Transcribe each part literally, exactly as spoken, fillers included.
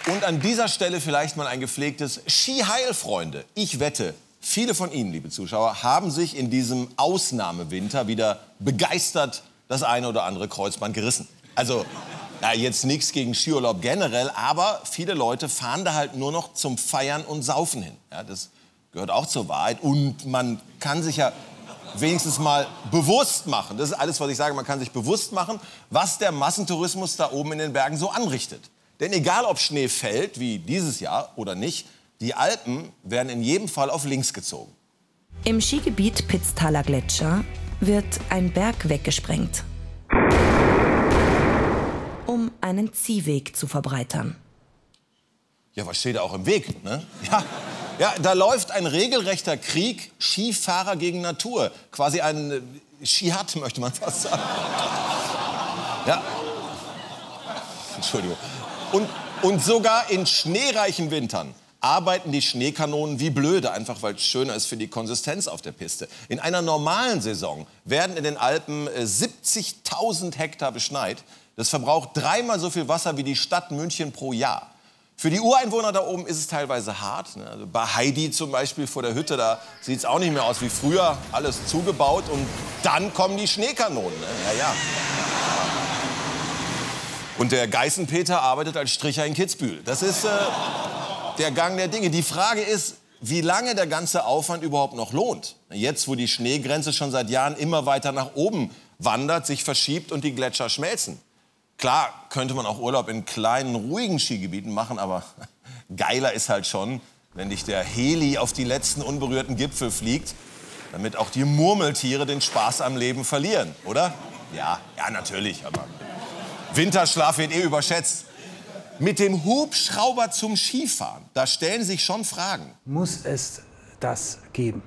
Und an dieser Stelle vielleicht mal ein gepflegtes Skiheilfreunde. Ich wette, viele von Ihnen, liebe Zuschauer, haben sich in diesem Ausnahmewinter wieder begeistert das eine oder andere Kreuzband gerissen. Also, ja, jetzt nichts gegen Skiurlaub generell, aber viele Leute fahren da halt nur noch zum Feiern und Saufen hin. Ja, das gehört auch zur Wahrheit. Und man kann sich ja wenigstens mal bewusst machen, das ist alles, was ich sage, man kann sich bewusst machen, was der Massentourismus da oben in den Bergen so anrichtet. Denn egal, ob Schnee fällt, wie dieses Jahr oder nicht, die Alpen werden in jedem Fall auf links gezogen. Im Skigebiet Pitztaler Gletscher wird ein Berg weggesprengt, um einen Ziehweg zu verbreitern. Ja, was steht da auch im Weg, ne? Ja, ja, da läuft ein regelrechter Krieg Skifahrer gegen Natur. Quasi ein äh, Skihat, möchte man fast sagen. Ja. Entschuldigung. Und, und sogar in schneereichen Wintern arbeiten die Schneekanonen wie blöde, einfach weil es schöner ist für die Konsistenz auf der Piste. In einer normalen Saison werden in den Alpen äh, siebzigtausend Hektar beschneit. Das verbraucht dreimal so viel Wasser wie die Stadt München pro Jahr. Für die Ureinwohner da oben ist es teilweise hart. Ne? Also bei Heidi zum Beispiel vor der Hütte, da sieht es auch nicht mehr aus wie früher. Alles zugebaut und dann kommen die Schneekanonen. Ne? Ja, ja. Und der Geißenpeter arbeitet als Stricher in Kitzbühel. Das ist äh, der Gang der Dinge. Die Frage ist, wie lange der ganze Aufwand überhaupt noch lohnt. Jetzt, wo die Schneegrenze schon seit Jahren immer weiter nach oben wandert, sich verschiebt und die Gletscher schmelzen. Klar könnte man auch Urlaub in kleinen, ruhigen Skigebieten machen, aber geiler ist halt schon, wenn dich der Heli auf die letzten unberührten Gipfel fliegt, damit auch die Murmeltiere den Spaß am Leben verlieren, oder? Ja, ja, natürlich, aber Winterschlaf wird eh überschätzt. Mit dem Hubschrauber zum Skifahren, da stellen sich schon Fragen. Muss es das geben?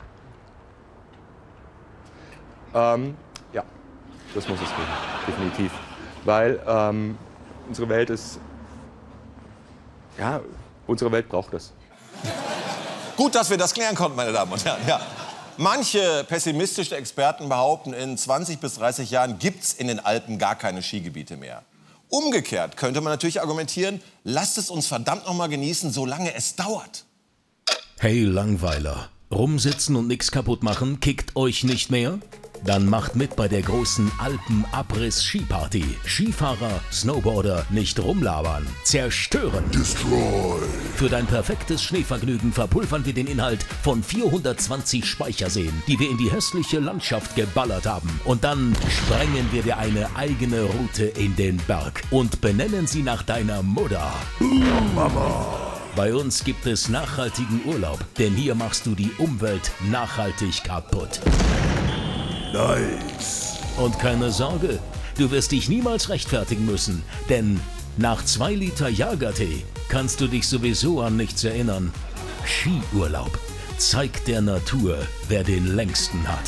Ähm, ja, das muss es geben, definitiv. Weil ähm, unsere Welt ist, ja, unsere Welt braucht es. Gut, dass wir das klären konnten, meine Damen und Herren. Ja. Manche pessimistische Experten behaupten, in zwanzig bis dreißig Jahren gibt es in den Alpen gar keine Skigebiete mehr. Umgekehrt könnte man natürlich argumentieren, lasst es uns verdammt noch mal genießen, solange es dauert. Hey Langweiler, rumsitzen und nichts kaputt machen, kickt euch nicht mehr? Dann macht mit bei der großen Alpen-Abriss-Skiparty. Skifahrer, Snowboarder, nicht rumlabern, zerstören. Destroy. Für dein perfektes Schneevergnügen verpulvern wir den Inhalt von vierhundertzwanzig Speicherseen, die wir in die hässliche Landschaft geballert haben. Und dann sprengen wir dir eine eigene Route in den Berg und benennen sie nach deiner Mutter. Mama. Bei uns gibt es nachhaltigen Urlaub, denn hier machst du die Umwelt nachhaltig kaputt. Nice. Und keine Sorge, du wirst dich niemals rechtfertigen müssen, denn nach zwei Liter Jagertee kannst du dich sowieso an nichts erinnern. Skiurlaub. Zeig der Natur, wer den längsten hat.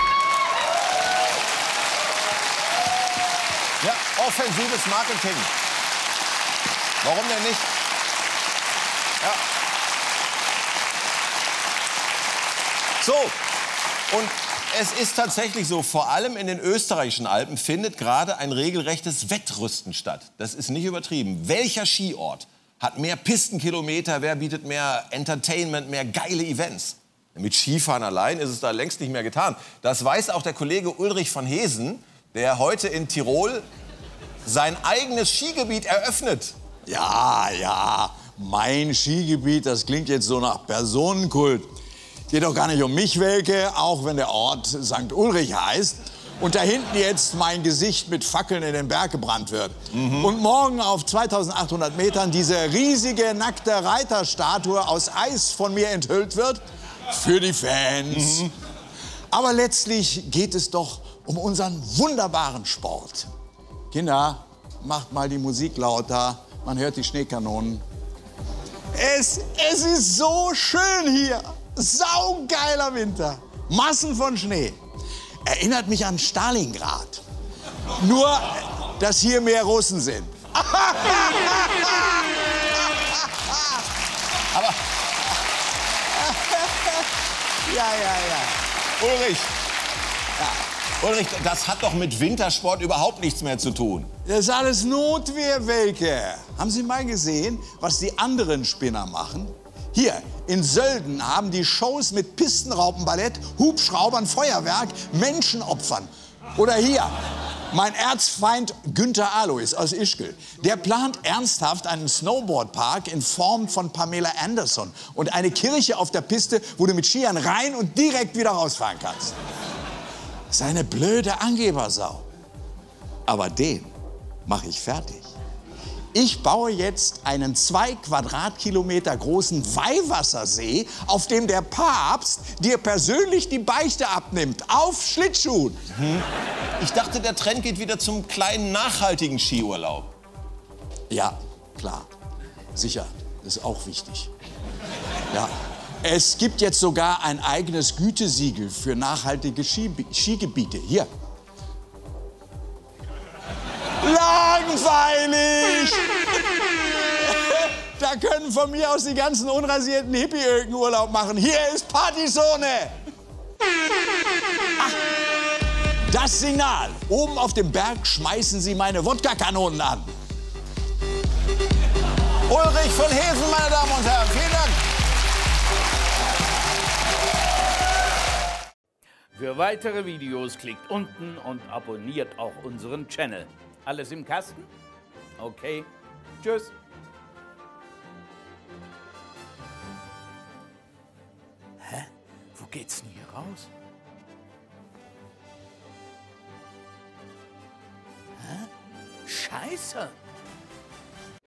Ja, offensives Marketing. Warum denn nicht? Ja. So, und es ist tatsächlich so, vor allem in den österreichischen Alpen findet gerade ein regelrechtes Wettrüsten statt. Das ist nicht übertrieben. Welcher Skiort hat mehr Pistenkilometer, wer bietet mehr Entertainment, mehr geile Events? Mit Skifahren allein ist es da längst nicht mehr getan. Das weiß auch der Kollege Ulrich von Hesen, der heute in Tirol sein eigenes Skigebiit eröffnet. Ja, ja, mein Skigebiet, das klingt jetzt so nach Personenkult. Geht doch gar nicht um mich, Welke, auch wenn der Ort Sankt Ulrich heißt. Und da hinten jetzt mein Gesicht mit Fackeln in den Berg gebrannt wird. Mhm. Und morgen auf zweitausendachthundert Metern diese riesige nackte Reiterstatue aus Eis von mir enthüllt wird. Für die Fans. Mhm. Aber letztlich geht es doch um unseren wunderbaren Sport. Kinder, macht mal die Musik lauter. Man hört die Schneekanonen. Es, es ist so schön hier. Saugeiler Winter. Massen von Schnee. Erinnert mich an Stalingrad. Nur, dass hier mehr Russen sind. Aber ja, ja, ja. Ulrich, ja. Ulrich, das hat doch mit Wintersport überhaupt nichts mehr zu tun. Das ist alles Notwehr, Welke. Haben Sie mal gesehen, was die anderen Spinner machen? Hier, in Sölden haben die Shows mit Pistenraupenballett, Hubschraubern, Feuerwerk, Menschenopfern. Oder hier, mein Erzfeind Günther Alois aus Ischgl. Der plant ernsthaft einen Snowboardpark in Form von Pamela Anderson und eine Kirche auf der Piste, wo du mit Skiern rein und direkt wieder rausfahren kannst. Das ist eine blöde Angebersau. Aber den mache ich fertig. Ich baue jetzt einen zwei Quadratkilometer großen Weihwassersee, auf dem der Papst dir persönlich die Beichte abnimmt. Auf Schlittschuhen. Hm. Ich dachte, der Trend geht wieder zum kleinen, nachhaltigen Skiurlaub. Ja, klar. Sicher. Das ist auch wichtig. Ja. Es gibt jetzt sogar ein eigenes Gütesiegel für nachhaltige Ski Skigebiete. Hier. Langweilig! Da können von mir aus die ganzen unrasierten Hippie-Öken Urlaub machen. Hier ist Partyzone! Ach, das Signal. Oben auf dem Berg schmeißen Sie meine Wodka-Kanonen an. Ulrich von Hesen, meine Damen und Herren, vielen Dank. Für weitere Videos klickt unten und abonniert auch unseren Channel. Alles im Kasten? Okay. Tschüss. Hä? Wo geht's denn hier raus? Hä? Scheiße!